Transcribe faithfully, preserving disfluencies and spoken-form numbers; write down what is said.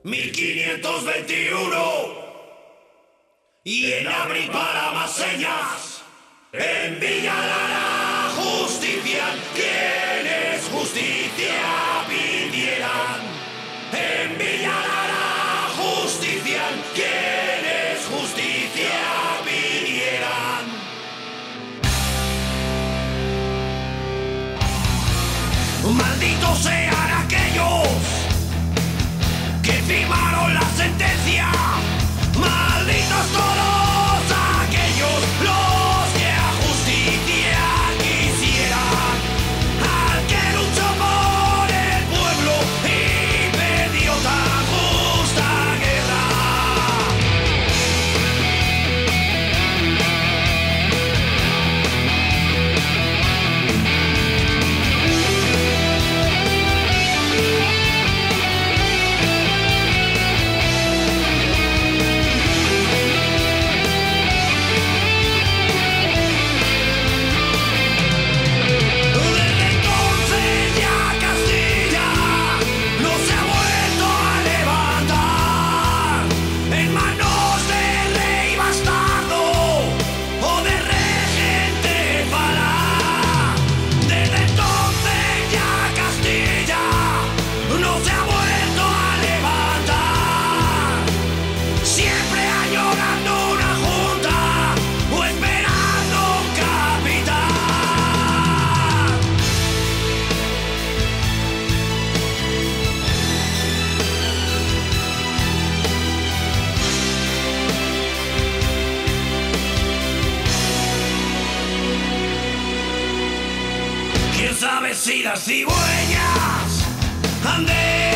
mil quinientos veintiuno. Y en abril para más señas, en Villa Lara justicia, quienes justicia pidieran. En Villa Lara justicia, quienes justicia pidieran. Malditos sean aquellos que firmaron la sentencia. Malditos todos aquellos los que a justicia quisieran. Al que luchó por el pueblo y perdió tan justa guerra. ¿Quién sabe si las cigüeñas han de